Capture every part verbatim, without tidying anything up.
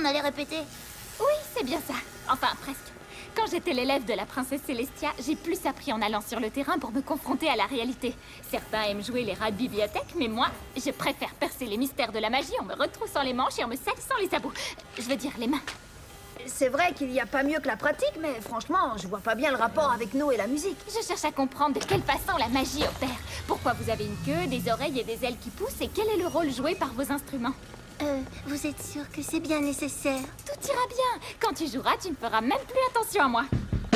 on allait répéter. Oui, c'est bien ça. Enfin, presque. Quand j'étais l'élève de la princesse Célestia, j'ai plus appris en allant sur le terrain pour me confronter à la réalité. Certains aiment jouer les rats de bibliothèque, mais moi, je préfère percer les mystères de la magie en me retroussant les manches et en me salissant les sabots. Je veux dire les mains. C'est vrai qu'il n'y a pas mieux que la pratique, mais franchement, je vois pas bien le rapport avec nous et la musique. Je cherche à comprendre de quelle façon la magie opère. Pourquoi vous avez une queue, des oreilles et des ailes qui poussent, et quel est le rôle joué par vos instruments? Euh, vous êtes sûr que c'est bien nécessaire? Tout ira bien. Quand tu joueras, tu ne feras même plus attention à moi.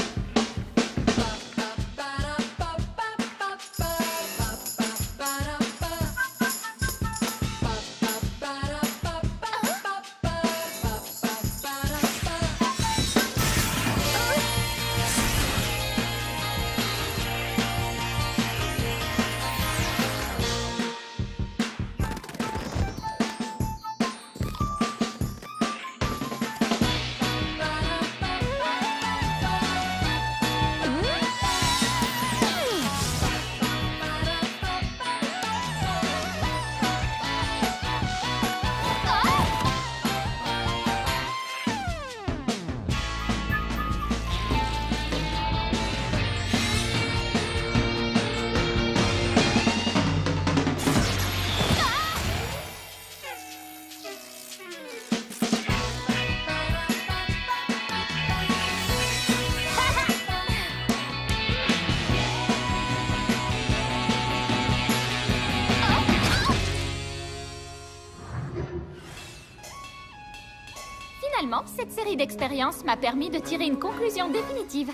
Finalement, cette série d'expériences m'a permis de tirer une conclusion définitive.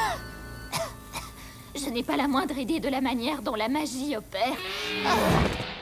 Je n'ai pas la moindre idée de la manière dont la magie opère.